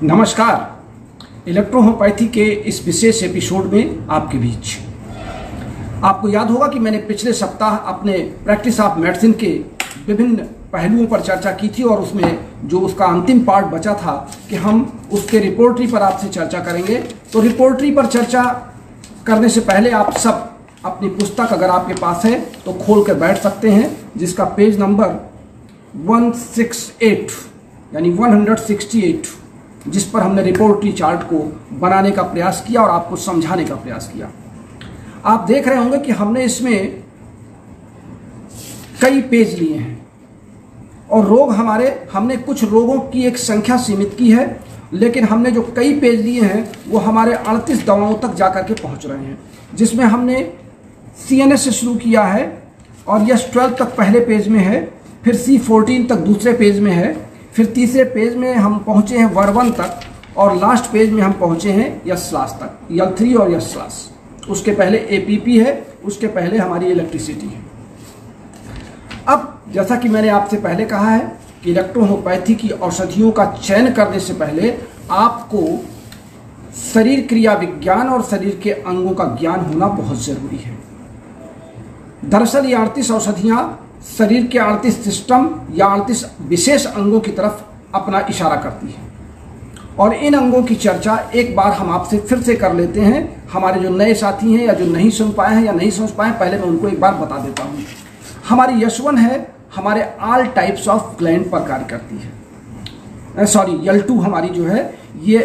नमस्कार। इलेक्ट्रोहोम्योपैथी के इस विशेष एपिसोड में आपके बीच आपको याद होगा कि मैंने पिछले सप्ताह अपने प्रैक्टिस ऑफ मेडिसिन के विभिन्न पहलुओं पर चर्चा की थी और उसमें जो उसका अंतिम पार्ट बचा था कि हम उसके रिपोर्टरी पर आपसे चर्चा करेंगे। तो रिपोर्टरी पर चर्चा करने से पहले आप सब अपनी पुस्तक अगर आपके पास है तो खोल कर बैठ सकते हैं, जिसका पेज नंबर 168 यानी 168 जिस पर हमने रिपोर्टरी चार्ट को बनाने का प्रयास किया और आपको समझाने का प्रयास किया। आप देख रहे होंगे कि हमने इसमें कई पेज लिए हैं और रोग हमने कुछ रोगों की एक संख्या सीमित की है, लेकिन हमने जो कई पेज लिए हैं वो हमारे 38 दवाओं तक जाकर के पहुंच रहे हैं, जिसमें हमने CNS से शुरू किया है और यस 12 तक पहले पेज में है, फिर C14 तक दूसरे पेज में है, फिर तीसरे पेज में हम पहुंचे हैं वर्वन तक और लास्ट पेज में हम पहुंचे हैं यस तक, L3 और यस। उसके पहले APP है, उसके पहले हमारी इलेक्ट्रिसिटी है। अब जैसा कि मैंने आपसे पहले कहा है कि इलेक्ट्रोहोम्योपैथी की औषधियों का चयन करने से पहले आपको शरीर क्रिया विज्ञान और शरीर के अंगों का ज्ञान होना बहुत जरूरी है। दरअसल ये 38 औषधियां शरीर के 38 सिस्टम या 38 विशेष अंगों की तरफ अपना इशारा करती है और इन अंगों की चर्चा एक बार हम आपसे फिर से कर लेते हैं। हमारे जो नए साथी हैं या जो नहीं सुन पाए हैं या नहीं समझ पाए, पहले मैं उनको एक बार बता देता हूँ। हमारी यस1 है, हमारे ऑल टाइप्स ऑफ ग्लैंड पर कार्य करती है। L2 हमारी जो है ये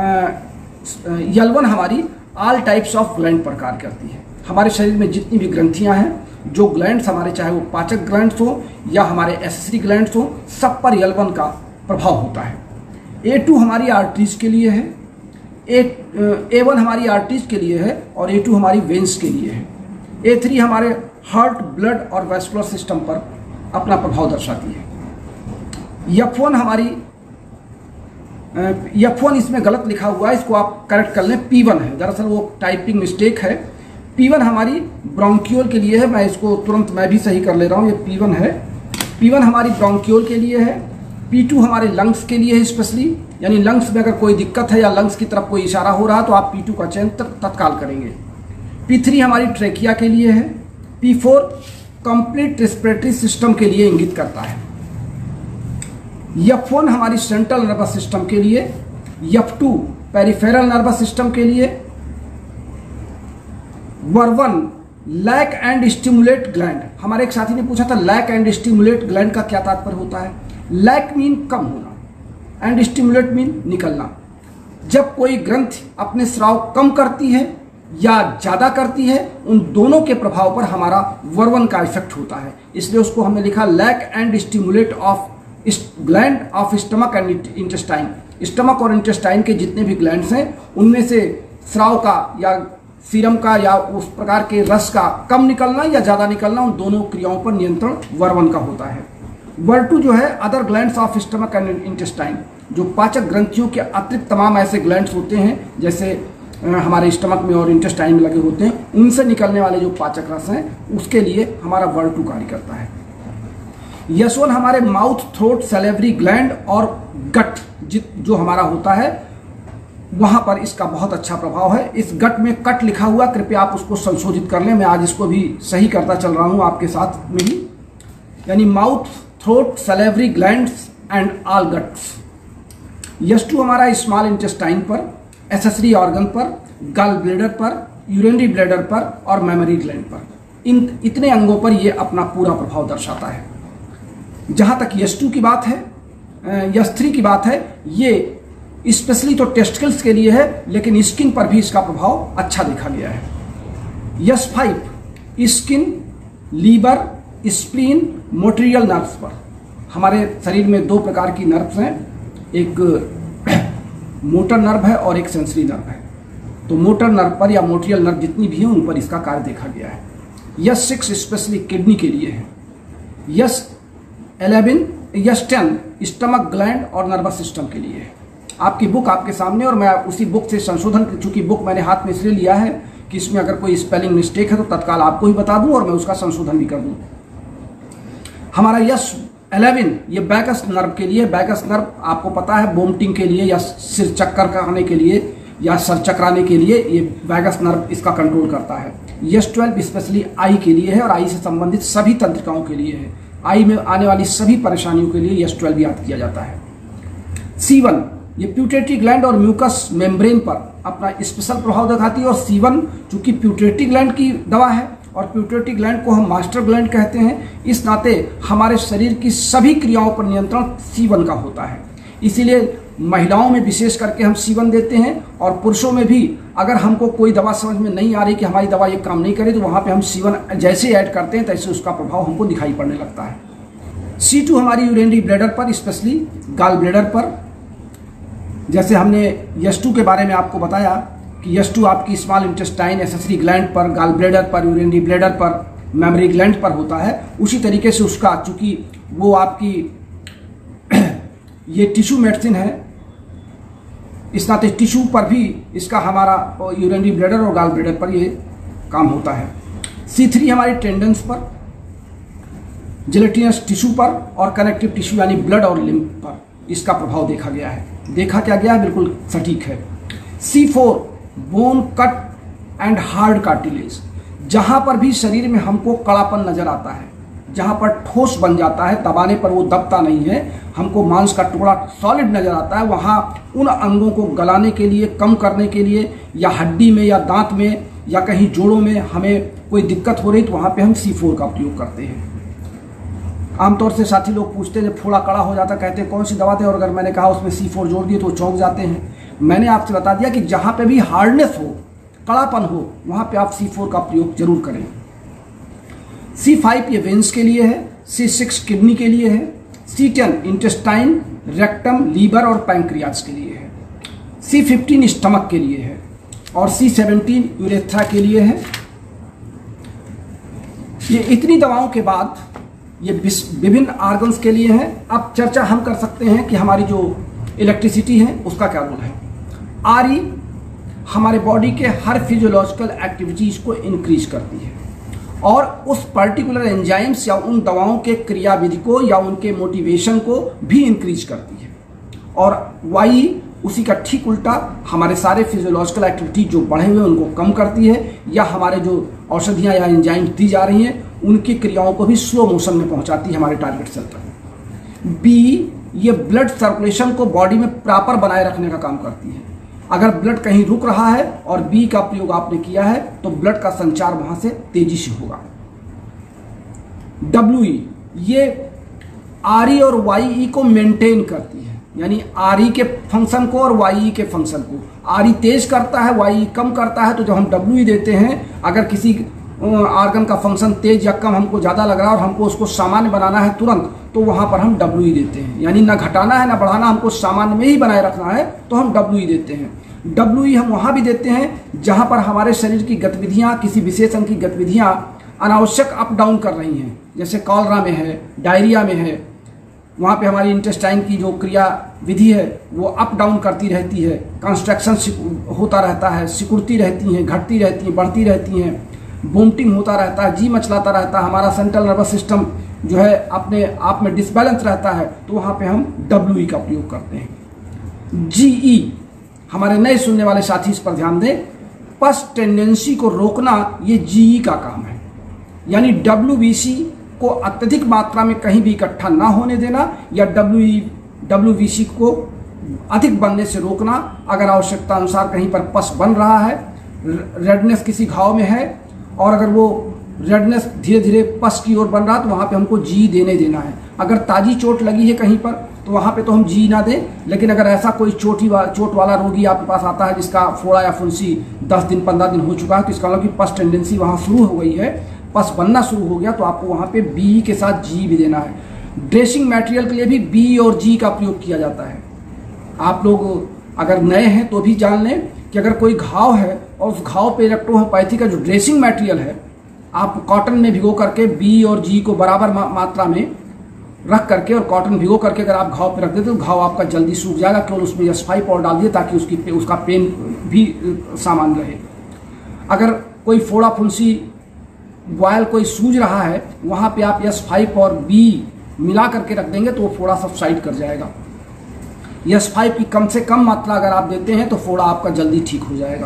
L1 हमारी ऑल टाइप्स ऑफ ग्लैंड पर कार्य करती है। हमारे शरीर में जितनी भी ग्रंथियां हैं, जो ग्लैंड्स हमारे, चाहे वो पाचक ग्लैंड्स हो या हमारे एसेसरी ग्लैंड्स हो, सब पर L1 का प्रभाव होता है। A2 हमारी आर्टरीज के लिए है, A1 हमारी आर्टरीज के लिए है और A2 हमारी वेन्स के लिए है। A3 हमारे हार्ट, ब्लड और वैस्कुलर सिस्टम पर अपना प्रभाव दर्शाती है। F1 इसमें गलत लिखा हुआ है, इसको आप करेक्ट कर लें, P1 है। दरअसल वो टाइपिंग मिस्टेक है। P1 हमारी ब्रोंकियोल के लिए है, मैं इसको तुरंत मैं भी सही कर ले रहा हूँ, ये P1 है। P1 हमारी ब्रोंकियोल के लिए है। P2 हमारे लंग्स के लिए है स्पेशली, यानी लंग्स में अगर कोई दिक्कत है या लंग्स की तरफ कोई इशारा हो रहा तो आप P2 का चयन तत्काल करेंगे। P3 हमारी ट्रेकिया के लिए है। P4 कंप्लीट रेस्पिरेटरी सिस्टम के लिए इंगित करता है। F1 हमारी सेंट्रल नर्वस सिस्टम के लिए, F2 पेरिफेरल नर्वस सिस्टम के लिए, वर्वन लैक एंड स्टिमुलेट ग्लैंड। हमारे एक साथी ने पूछा था लैक एंड स्टिमुलेट ग्लैंड का क्या तात्पर्य होता है। लैक मीन कम होना एंड स्टिमुलेट मीन निकलना। जब कोई ग्रंथि अपने स्राव कम करती है या ज्यादा करती है, उन दोनों के प्रभाव पर हमारा वर्वन का इफेक्ट होता है, इसलिए उसको हमने लिखा lack and stimulate of gland of stomach and intestine. Stomach और इंटेस्टाइन के जितने भी ग्लैंड्स हैं उनमें से स्राव का या सीरम का या उस प्रकार के रस का कम निकलना या ज्यादा निकलना, उन दोनों क्रियाओं पर नियंत्रण वर्वन का होता है। L2 जो है other glands of stomach and intestine, जो पाचक ग्रंथियों के अतिरिक्त तमाम ऐसे ग्लैंड्स होते हैं जैसे हमारे स्टमक में और इंटेस्टाइन में लगे होते हैं, उनसे निकलने वाले जो पाचक रस हैं उसके लिए हमारा L2 कार्य करता है। यस1 हमारे माउथ, थ्रोट, सैलिवरी ग्लैंड और गट जो हमारा होता है वहां पर इसका बहुत अच्छा प्रभाव है। इस गट में कट लिखा हुआ, कृपया आप उसको संशोधित कर लें, मैं आज इसको भी सही करता चल रहा हूं आपके साथ में ही, यानी mouth, throat, salivary glands and all guts. यस2 हमारा स्मॉल इंटेस्टाइन पर, एसेसरी ऑर्गन पर, गल ब्लेडर पर, यूरिनरी ब्लेडर पर और मेमोरी ग्लैंड पर, इन इतने अंगों पर यह अपना पूरा प्रभाव दर्शाता है। जहां तक यस2 की बात है, यस3 की बात है, ये स्पेशली तो टेस्टिकल्स के लिए है, लेकिन स्किन पर भी इसका प्रभाव अच्छा देखा गया है। यस5 स्किन, लीवर, स्प्लीन, मोटरियल नर्व्स पर। हमारे शरीर में दो प्रकार की नर्व्स हैं, एक मोटर नर्व है और एक सेंसरी नर्व है। तो मोटर नर्व पर या मोटरियल नर्व जितनी भी है उन पर इसका कार्य देखा गया है। यस6 स्पेशली किडनी के लिए है। यस10 स्टमक, ग्लैंड और नर्वस सिस्टम के लिए है। आपकी बुक आपके सामने और मैं उसी बुक से संशोधन, चूंकि बुक मैंने हाथ में इसलिए लिया है कि इसमें अगर कोई स्पेलिंग मिस्टेक है तो तत्काल आपको ही बता दूं और मैं उसका संशोधन भी कर दूं। हमारा 11 ये वैगस नर्व के लिए। वैगस नर्व आपको पता है वोमिटिंग के लिए या सिर चक्कर कराने के लिए या सर चकराने के लिए ये वैगस नर्व इसका कंट्रोल करता है। यस 12 स्पेशली आई के लिए है और आई से संबंधित सभी तंत्रिकाओं के लिए है। आई में आने वाली सभी परेशानियों के लिए यस 12 याद किया जाता है। C1 ये प्यूटेटरी ग्लैंड और म्यूकस मेम्ब्रेन पर अपना स्पेशल प्रभाव दिखाती है और C1 चूंकि प्यूटेटरी ग्लैंड की दवा है और प्यूटेटरी ग्लैंड को हम मास्टर ग्लैंड कहते हैं, इस नाते हमारे शरीर की सभी क्रियाओं पर नियंत्रण C1 का होता है। इसीलिए महिलाओं में विशेष करके हम C1 देते हैं और पुरुषों में भी अगर हमको कोई दवा समझ में नहीं आ रही कि हमारी दवा ये काम नहीं करे तो वहाँ पे हम C1 जैसे ऐड करते हैं तैसे उसका प्रभाव हमको दिखाई पड़ने लगता है। C2 हमारी यूरिनरी ब्लैडर पर, स्पेशली गाल ब्लैडर पर। जैसे हमने यस2 के बारे में आपको बताया कि यस2 आपकी स्मॉल इंटेस्टाइन, एसेसरी ग्लैंड पर, गाल ब्लैडर पर, यूरिनरी ब्लैडर पर, मेमोरी ग्लैंड पर होता है। उसी तरीके से उसका चूंकि वो आपकी ये टिश्यू मेडिसिन है, इस नाते टिश्यू पर भी इसका हमारा यूरिनरी ब्लैडर और गाल ब्लैडर पर ये काम होता है। C3 हमारी टेंडन्स पर, जेलेटिनस टिश्यू पर और कनेक्टिव टिश्यू यानी ब्लड और लिम्फ पर इसका प्रभाव देखा गया है। देखा क्या गया है, बिल्कुल सटीक है। C4 bone cut and hard cartilage, जहां पर भी शरीर में हमको कड़ापन नजर आता है, जहां पर ठोस बन जाता है, दबाने पर वो दबता नहीं है, हमको मांस का टुकड़ा सॉलिड नजर आता है, वहां उन अंगों को गलाने के लिए, कम करने के लिए या हड्डी में या दांत में या कहीं जोड़ों में हमें कोई दिक्कत हो रही तो वहां पे हम C4 का प्रयोग करते हैं। आमतौर से साथी लोग पूछते हैं जब फोड़ा कड़ा हो जाता कहते हैं कौन सी दवा दें, और अगर मैंने कहा उसमें C4 जोड़ दिए तो वो चौंक जाते हैं। मैंने आपसे बता दिया कि जहां पे भी हार्डनेस हो, कड़ापन हो, वहां पे आप C4 का प्रयोग जरूर करें। C5 ये वेंस के लिए है, C6 किडनी के लिए है, C10 इंटेस्टाइन, रेक्टम, लीवर और पैंक्रियाज के लिए है, C15 स्टमक के लिए है और C17 यूरेथ्रा के लिए है। ये इतनी दवाओं के बाद ये विभिन्न ऑर्गन्स के लिए है। अब चर्चा हम कर सकते हैं कि हमारी जो इलेक्ट्रिसिटी है उसका क्या रोल है। RE हमारे बॉडी के हर फिजियोलॉजिकल एक्टिविटीज को इंक्रीज करती है और उस पर्टिकुलर एंजाइम्स या उन दवाओं के क्रियाविधि को या उनके मोटिवेशन को भी इंक्रीज करती है। और YE उसी का ठीक उल्टा हमारे सारे फिजियोलॉजिकल एक्टिविटी जो बढ़े हुए उनको कम करती है या हमारे जो औषधियाँ या एंजाइम्स दी जा रही हैं उनकी क्रियाओं को भी स्लो मोशन में पहुंचाती है हमारे टारगेट सेल तक। B ये ब्लड सर्कुलेशन को बॉडी में प्रॉपर बनाए रखने का काम करती है। अगर ब्लड कहीं रुक रहा है और B का प्रयोग आपने किया है तो ब्लड का संचार वहां से तेजी से होगा। WE ये RE और YE को मेंटेन करती है, यानी RE के फंक्शन को और YE के फंक्शन को। RE तेज करता है, YE कम करता है। तो जब हम WE देते हैं, अगर किसी ऑर्गन का फंक्शन तेज या कम हमको ज़्यादा लग रहा है और हमको उसको सामान्य बनाना है तुरंत, तो वहाँ पर हम WE देते हैं। यानी ना घटाना है ना बढ़ाना, हमको सामान्य में ही बनाए रखना है तो हम WE देते हैं। WE हम वहाँ भी देते हैं जहाँ पर हमारे शरीर की गतिविधियाँ, किसी विशेष अंग की गतिविधियाँ अनावश्यक अप डाउन कर रही हैं, जैसे कॉलरा में है, डायरिया में है, वहाँ पे हमारी इंटेस्टाइन की जो क्रिया विधि है वो अप डाउन करती रहती है, कंस्ट्रक्शन होता रहता है, सिकुड़ती रहती हैं, घटती रहती हैं, बढ़ती रहती हैं, वोमिटिंग होता रहता है, जी मचलाता रहता है, हमारा सेंट्रल नर्वस सिस्टम जो है अपने आप में डिसबैलेंस रहता है, तो वहाँ पे हम WE का प्रयोग करते हैं। GE हमारे नए सुनने वाले साथी इस पर ध्यान दें, पस टेंडेंसी को रोकना ये GE का काम है। यानी WBC को अत्यधिक मात्रा में कहीं भी इकट्ठा ना होने देना या WBC को अधिक बनने से रोकना। अगर आवश्यकता अनुसार कहीं पर पस बन रहा है, रेडनेस किसी घाव में है और अगर वो रेडनेस धीरे धीरे पस की ओर बन रहा है तो वहाँ पे हमको GE देने देना है। अगर ताजी चोट लगी है कहीं पर तो वहाँ पे तो हम GE ना दें, लेकिन अगर ऐसा कोई चोट वाला रोगी आपके पास आता है जिसका फोड़ा या फुंसी 10 दिन 15 दिन हो चुका है, तो इसका मतलब कि पस टेंडेंसी वहाँ शुरू हो गई है, पस बनना शुरू हो गया, तो आपको वहाँ पे BE के साथ GE भी देना है। ड्रेसिंग मटेरियल के लिए भी BE और GE का प्रयोग किया जाता है। आप लोग अगर नए हैं तो भी जान लें कि अगर कोई घाव है और उस घाव पे इलेक्ट्रोहोम्योपैथी का जो ड्रेसिंग मटेरियल है आप कॉटन में भिगो करके BE और GE को बराबर मात्रा में रख करके और कॉटन भिगो करके अगर आप घाव पे रख देते तो घाव आपका जल्दी सूख जाएगा। केवल उसमें S5 पाउडर डाल दिए ताकि उसका पेन भी सामान्य रहे। अगर कोई फोड़ा फुंसी बॉयल कोई सूज रहा है वहाँ पे आप S5 और BE मिला करके रख देंगे तो वो फोड़ा सब्साइड कर जाएगा। S5 की कम से कम मात्रा अगर आप देते हैं तो फोड़ा आपका जल्दी ठीक हो जाएगा।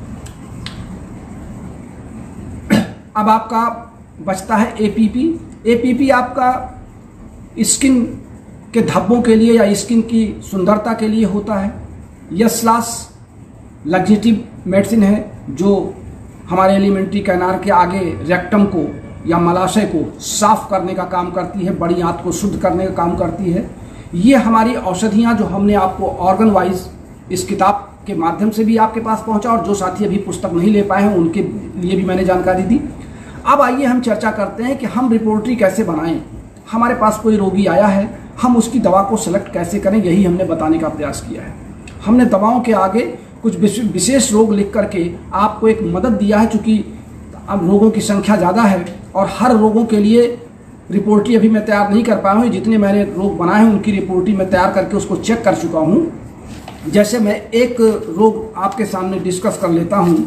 अब आपका बचता है APP। APP आपका स्किन के धब्बों के लिए या स्किन की सुंदरता के लिए होता है। यह स्लास लग्जेटिव मेडिसिन है जो हमारे एलिमेंट्री कैनाल के आगे रेक्टम को या मलाशय को साफ करने का काम करती है, बड़ी आंत को शुद्ध करने का काम करती है। ये हमारी औषधियाँ जो हमने आपको ऑर्गन वाइज इस किताब के माध्यम से भी आपके पास पहुंचा, और जो साथी अभी पुस्तक नहीं ले पाए हैं उनके लिए भी मैंने जानकारी दी। अब आइए हम चर्चा करते हैं कि हम रिपोर्टरी कैसे बनाएं। हमारे पास कोई रोगी आया है, हम उसकी दवा को सिलेक्ट कैसे करें, यही हमने बताने का प्रयास किया है। हमने दवाओं के आगे कुछ विशेष रोग लिख करके आपको एक मदद दिया है, चूँकि अब रोगों की संख्या ज़्यादा है और हर रोगों के लिए रिपोर्टरी अभी मैं तैयार नहीं कर पाया हूँ। जितने मैंने रोग बनाए हैं उनकी रिपोर्टरी मैं तैयार करके उसको चेक कर चुका हूँ। जैसे मैं एक रोग आपके सामने डिस्कस कर लेता हूँ।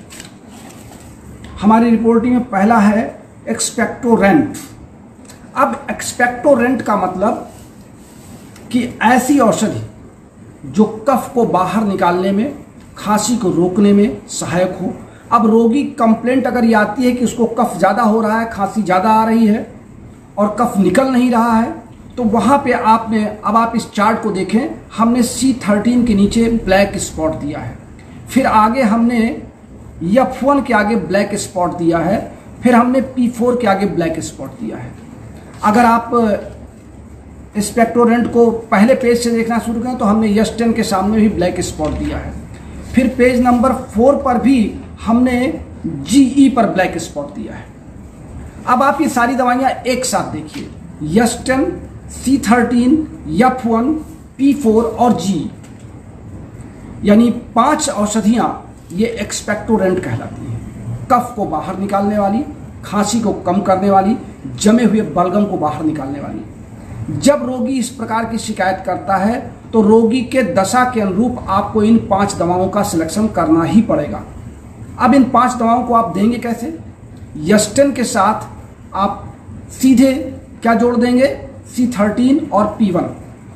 हमारी रिपोर्टरी में पहला है एक्सपेक्टोरेंट। अब एक्सपेक्टोरेंट का मतलब कि ऐसी औषधि जो कफ को बाहर निकालने में, खांसी को रोकने में सहायक हो। अब रोगी कंप्लेंट अगर ये आती है कि उसको कफ ज़्यादा हो रहा है, खांसी ज़्यादा आ रही है और कफ निकल नहीं रहा है, तो वहाँ पे आपने, अब आप इस चार्ट को देखें, हमने C13 के नीचे ब्लैक स्पॉट दिया है, फिर आगे हमने F1 के आगे ब्लैक स्पॉट दिया है, फिर हमने P4 के आगे ब्लैक स्पॉट दिया है। अगर आप एक्सपेक्टोरेंट को पहले पेज से देखना शुरू करें तो हमने S10 के सामने भी ब्लैक स्पॉट दिया है, फिर पेज नंबर 4 पर भी हमने GE पर ब्लैक स्पॉट दिया है। अब आप ये सारी दवाइयाँ एक साथ देखिए, S10, C13, F1, P4 और GE, यानी 5 औषधियाँ ये एक्सपेक्टोरेंट कहलाती हैं। कफ को बाहर निकालने वाली, खांसी को कम करने वाली, जमे हुए बलगम को बाहर निकालने वाली। जब रोगी इस प्रकार की शिकायत करता है तो रोगी के दशा के अनुरूप आपको इन 5 दवाओं का सिलेक्शन करना ही पड़ेगा। अब इन 5 दवाओं को आप देंगे कैसे? S10 के साथ आप सीधे क्या जोड़ देंगे? C13 और P1,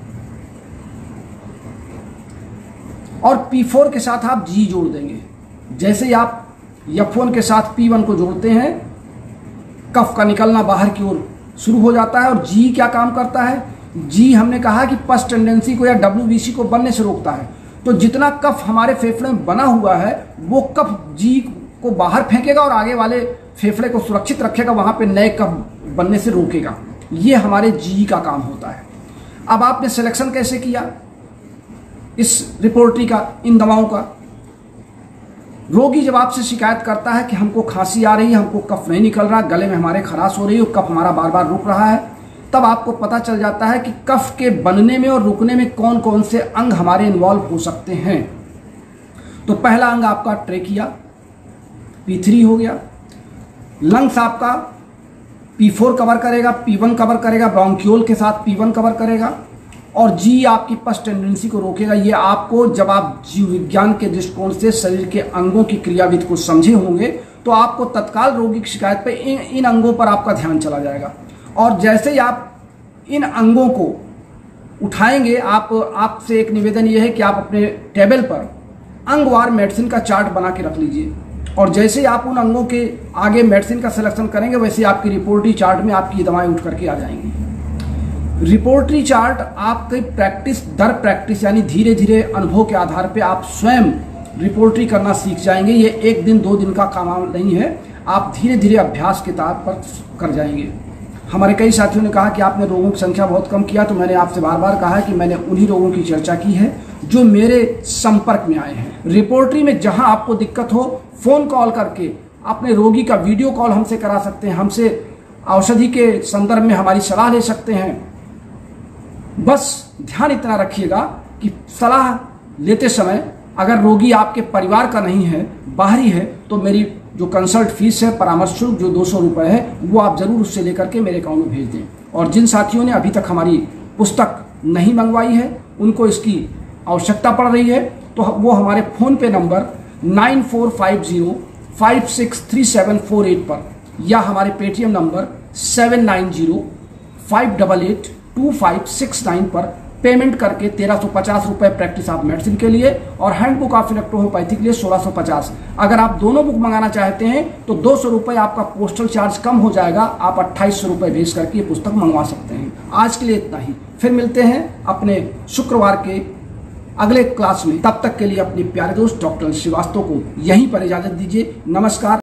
और P4 के साथ आप G जोड़ देंगे। जैसे ही आप F1 के साथ P1 को जोड़ते हैं, कफ का निकलना बाहर की ओर शुरू हो जाता है। और G क्या काम करता है? G हमने कहा कि पस टेंडेंसी को या WBC को बनने से रोकता है। तो जितना कफ हमारे फेफड़े में बना हुआ है वो कफ G को बाहर फेंकेगा और आगे वाले फेफड़े को सुरक्षित रखेगा, वहां पे नए कफ बनने से रोकेगा। ये हमारे G का काम होता है। अब आपने सिलेक्शन कैसे किया इस रिपोर्टरी का, इन दवाओं का? रोगी जब आपसे शिकायत करता है कि हमको खांसी आ रही है, हमको कफ नहीं निकल रहा, गले में हमारे खराश हो रही है, कफ हमारा बार बार रुक रहा है, तब आपको पता चल जाता है कि कफ के बनने में और रुकने में कौन कौन से अंग हमारे इन्वॉल्व हो सकते हैं। तो पहला अंग आपका ट्रेकिया, P3 हो गया। लंग्स आपका P4 कवर करेगा, P1 कवर करेगा, ब्रोंकियोल के साथ P1 कवर करेगा, और G आपकी पस टेंडेंसी को रोकेगा। ये आपको, जब आप जीव विज्ञान के दृष्टिकोण से शरीर के अंगों की क्रियाविधि को समझे होंगे तो आपको तत्काल रोगी की शिकायत पे इन अंगों पर आपका ध्यान चला जाएगा। और जैसे ही आप इन अंगों को उठाएंगे, आपसे एक निवेदन ये है कि आप अपने टेबल पर अंगवार मेडिसिन का चार्ट बना के रख लीजिए, और जैसे ही आप उन अंगों के आगे मेडिसिन का सिलेक्शन करेंगे वैसे आपकी रिपोर्टरी चार्ट में आपकी दवाएं उठ करके आ जाएंगी। रिपोर्टरी चार्ट आपके प्रैक्टिस दर प्रैक्टिस, यानी धीरे धीरे अनुभव के आधार पे आप स्वयं रिपोर्टरी करना सीख जाएंगे। ये 1 दिन 2 दिन का काम नहीं है, आप धीरे धीरे अभ्यास के तौर पर कर जाएंगे। हमारे कई साथियों ने कहा कि आपने रोगों की संख्या बहुत कम किया, तो मैंने आपसे बार बार कहा है कि मैंने उन्हीं रोगों की चर्चा की है जो मेरे संपर्क में आए हैं। रिपोर्टरी में जहां आपको दिक्कत हो, फोन कॉल करके अपने रोगी का वीडियो कॉल हमसे करा सकते हैं, हमसे औषधि के संदर्भ में हमारी सलाह ले सकते हैं। बस ध्यान इतना रखिएगा कि सलाह लेते समय अगर रोगी आपके परिवार का नहीं है, बाहरी है, तो मेरी जो कंसल्ट फीस है, परामर्श शुल्क जो 200 रुपये है, वो आप ज़रूर उससे लेकर के मेरे अकाउंट में भेज दें। और जिन साथियों ने अभी तक हमारी पुस्तक नहीं मंगवाई है, उनको इसकी आवश्यकता पड़ रही है, तो वो हमारे फ़ोन पे नंबर 9450563748 पर, या हमारे पेटीएम नंबर 7905 588256 पर पेमेंट करके 1350 रुपए प्रैक्टिस ऑफ मेडिसिन के लिए और हैंडबुक ऑफ इलेक्ट्रोहोम्योपैथी के लिए 1650। अगर आप दोनों बुक मंगाना चाहते हैं तो 200 रुपए आपका पोस्टल चार्ज कम हो जाएगा, आप 2800 रुपए भेज करके ये पुस्तक मंगवा सकते हैं। आज के लिए इतना ही, फिर मिलते हैं अपने शुक्रवार के अगले क्लास में। तब तक के लिए अपने प्यारे दोस्त डॉक्टर श्रीवास्तव को यहीं पर इजाजत दीजिए। नमस्कार।